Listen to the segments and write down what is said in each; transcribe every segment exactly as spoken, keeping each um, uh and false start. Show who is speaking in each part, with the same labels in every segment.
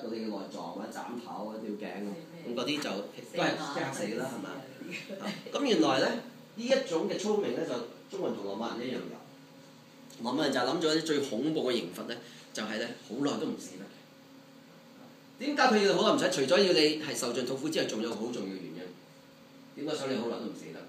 Speaker 1: 你嘅內臟或者斬頭、吊頸咁，咁嗰啲就都係即刻死啦，係咪？咁原來咧呢一種嘅聰明咧，就中國人同羅馬人一樣有。羅馬人就係諗咗啲最恐怖嘅刑罰咧，就係咧好耐都唔死得。點解佢要好耐唔使？除咗要你係受盡痛苦之外，仲有好重要嘅原因。點解想你好耐都唔死得？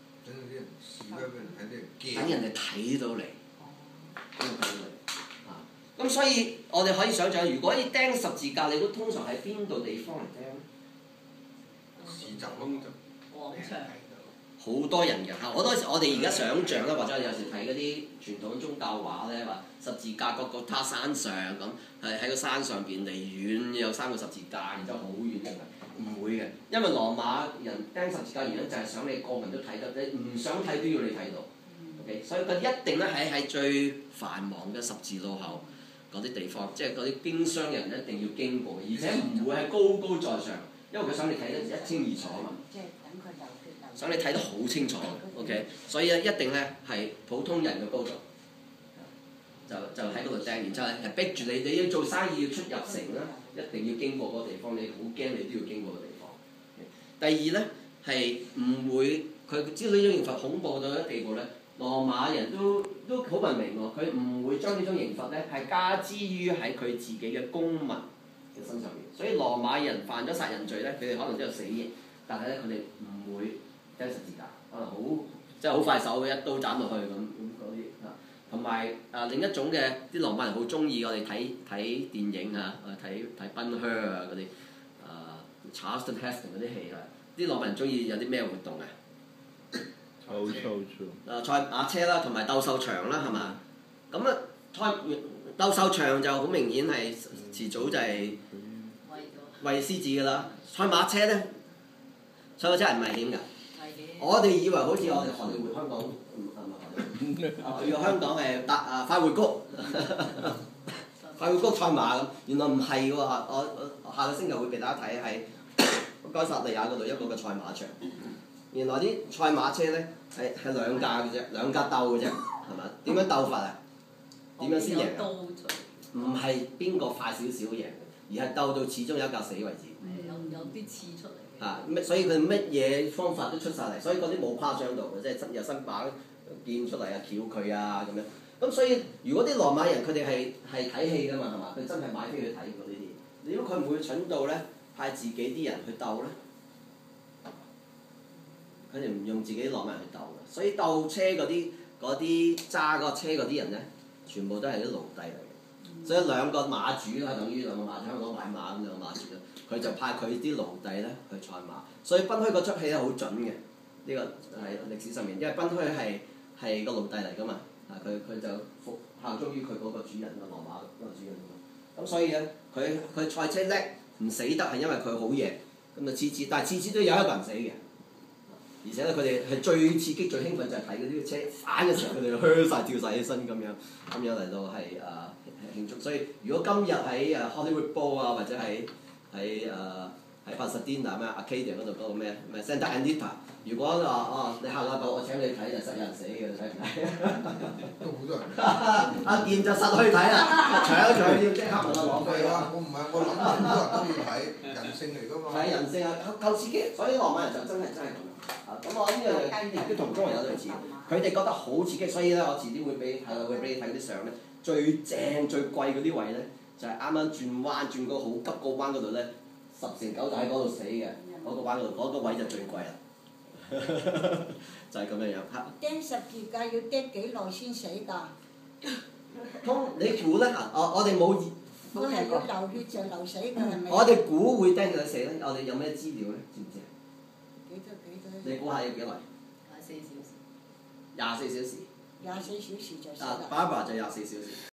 Speaker 1: 等人哋睇到你，等人睇到你。啊！咁所以我哋可以想象，如果要釘十字架，你都通常喺邊度地方嚟釘咧？
Speaker 2: 市集咯，
Speaker 3: 廣場。
Speaker 1: 好多人嘅，好多時我哋而家想像啦，或者有時睇嗰啲傳統宗教畫咧，話十字架個個塔山上咁，係喺個山上邊離遠有三個十字架，然之後好遠嘅，唔會嘅，因為羅馬人釘十字架原因就係想你個人都睇得，你唔想睇都要你睇到。OK， 所以佢一定咧喺喺最繁忙嘅十字路口嗰啲地方，即係嗰啲經商人一定要經過，而且唔會係高高在上，因為佢想你睇得一清二楚啊嘛。想你睇得好清楚 ，OK， 所以咧一定咧係普通人嘅高度，就就喺嗰度釘，然之後係逼住你，你要做生意要出入城啦，一定要經過嗰個地方，你好驚你都要經過個地方。第二咧係唔會，佢知道呢種刑罰恐怖到一地步咧，羅馬人都都好文明喎，佢唔會將呢種刑罰咧係加之於喺佢自己嘅公民嘅身上面，所以羅馬人犯咗殺人罪咧，佢哋可能都有死刑，但係咧佢哋唔會釘十字架，可能好即係好快手嘅一刀斬落去咁咁嗰啲嚇，同埋啊另一種嘅啲羅馬人好中意我哋睇睇電影嚇，我哋睇睇賓靴啊嗰啲啊 Charleston Heston 嗰啲戲啊，啲羅馬人中意有啲咩活動啊？
Speaker 4: 鬥獸場。
Speaker 1: 啊賽馬車啦，同埋鬥獸場啦，係嘛？咁啊賽鬥獸場就好明顯係遲早就係餵獅子㗎啦，賽馬車咧，賽馬車係唔危險㗎。我哋以為好似我哋荷里活香港，唔係唔係荷里活，香港係搭啊快活谷，快活谷賽馬咁，原來唔係喎，我我下個星期會俾大家睇喺該撒利亞嗰度一個嘅賽馬場。原來啲賽馬車咧係係兩架嘅啫，兩架鬥嘅啫，係嘛？點樣鬥法啊？點樣先贏？唔係邊個快少少贏，而係鬥到始終有一架死為止。
Speaker 3: 有有啲刺出嚟。
Speaker 1: 啊！所以佢乜嘢方法都出晒嚟，所以嗰啲冇誇張到嘅，即係有新把劍出嚟啊，撬佢啊咁樣。咁所以如果啲羅馬人佢哋係係睇戲㗎嘛，係嘛？佢真係買飛去睇過呢啲。如果佢唔會蠢到咧，派自己啲人去鬥咧，佢哋唔用自己羅馬人去鬥嘅。所以鬥車嗰啲嗰啲揸嗰個車嗰啲人咧，全部都係啲奴隸嚟嘅。所以兩個馬主啦，等於兩個馬主，香港買馬咁兩個馬主啦。佢就派佢啲奴隸咧去賽馬，所以賓虛嗰出戲咧好準嘅，呢、這個係歷史上面，因為賓虛係係個奴隸嚟噶嘛，啊佢佢就服效忠於佢嗰個主人個羅馬嗰個主人咁，咁所以咧佢佢賽車叻唔死得係因為佢好嘢，咁啊次次，但係次次都有一個人死嘅，而且咧佢哋係最刺激最興奮就係睇嗰啲車反嘅時候，佢哋靴晒跳晒起身咁樣，咁樣嚟到係誒、呃、慶祝。所以如果今日喺誒 Hollywood Bowl 啊或者喺喺誒喺帕薩甸娜咩 Arcadia 嗰度嗰個咩咩 Santa Anita， 如果話哦你下個禮拜我請你睇就實有人死嘅，你睇唔睇？
Speaker 2: 都好多人。
Speaker 1: 阿健就實去睇啦，搶搶要即刻問我攞飛
Speaker 2: 啊！我唔係我諗好多人都要睇，人性嚟㗎嘛。
Speaker 1: 係人性啊，夠刺激，所以羅馬人就真係真係咁啊！咁我呢樣嘢亦都同中國人有類似，佢哋覺得好刺激，所以咧我遲啲會俾係會俾你睇啲相咧，最正最貴嗰啲位咧。就係啱啱轉彎轉嗰個好急個彎嗰度咧，十成九就喺嗰度死嘅，嗰、嗰個彎嗰度，嗰、嗰個位就最貴啦。就係咁樣樣。
Speaker 5: 釘十字架要釘幾耐先死㗎？
Speaker 1: 通你估咧？我我哋冇。
Speaker 5: 我係要流血就流死㗎，係咪？
Speaker 1: 我哋估會釘佢死咧，我哋有咩資料咧？知唔知啊？
Speaker 5: 幾多幾多？
Speaker 1: 你估下要幾耐？
Speaker 3: 廿四小時。
Speaker 1: 廿四小時。
Speaker 5: 廿四小時就死
Speaker 1: 啊
Speaker 5: 啦。
Speaker 1: 爸爸就廿四小時。